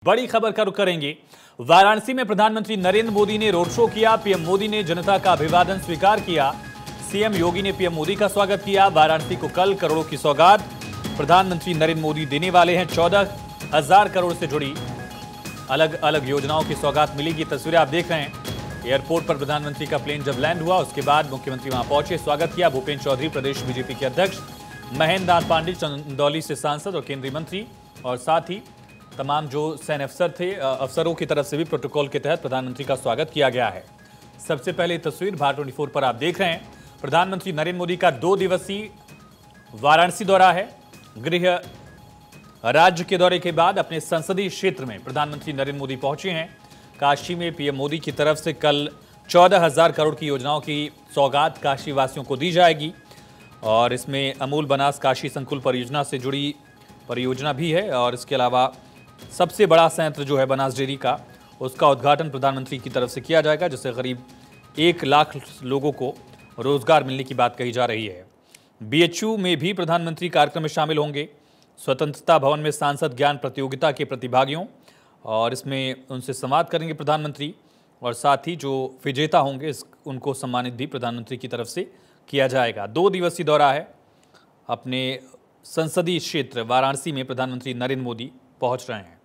बड़ी खबर का रुख करेंगे। वाराणसी में प्रधानमंत्री नरेंद्र मोदी ने रोड शो किया। पीएम मोदी ने जनता का अभिवादन स्वीकार किया। सीएम योगी ने पीएम मोदी का स्वागत किया। वाराणसी को कल करोड़ों की सौगात प्रधानमंत्री नरेंद्र मोदी देने वाले हैं। 14,000 करोड़ से जुड़ी अलग अलग योजनाओं की सौगात मिलेगी। तस्वीरें आप देख रहे हैं। एयरपोर्ट पर प्रधानमंत्री का प्लेन जब लैंड हुआ उसके बाद मुख्यमंत्री वहां पहुंचे, स्वागत किया। भूपेन्द्र चौधरी प्रदेश बीजेपी के अध्यक्ष, महेंद्र नाथ पांडे चंदौली से सांसद और केंद्रीय मंत्री और साथ ही तमाम जो सैन्य अफसर थे, अफसरों की तरफ से भी प्रोटोकॉल के तहत प्रधानमंत्री का स्वागत किया गया है। सबसे पहले तस्वीर भारत 24 पर आप देख रहे हैं। प्रधानमंत्री नरेंद्र मोदी का 2 दिवसीय वाराणसी दौरा है। गृह राज्य के दौरे के बाद अपने संसदीय क्षेत्र में प्रधानमंत्री नरेंद्र मोदी पहुंचे हैं। काशी में पीएम मोदी की तरफ से कल 14,000 करोड़ की योजनाओं की सौगात काशी वासियों को दी जाएगी और इसमें अमूल बनास काशी संकुल परियोजना से जुड़ी परियोजना भी है और इसके अलावा सबसे बड़ा संयंत्र जो है बनास डेयरी का, उसका उद्घाटन प्रधानमंत्री की तरफ से किया जाएगा, जिससे करीब 1 लाख लोगों को रोजगार मिलने की बात कही जा रही है। बीएचयू में भी प्रधानमंत्री कार्यक्रम में शामिल होंगे। स्वतंत्रता भवन में सांसद ज्ञान प्रतियोगिता के प्रतिभागियों और इसमें उनसे संवाद करेंगे प्रधानमंत्री और साथ ही जो विजेता होंगे उनको सम्मानित भी प्रधानमंत्री की तरफ से किया जाएगा। 2 दिवसीय दौरा है। अपने संसदीय क्षेत्र वाराणसी में प्रधानमंत्री नरेंद्र मोदी पहुंच रहे हैं।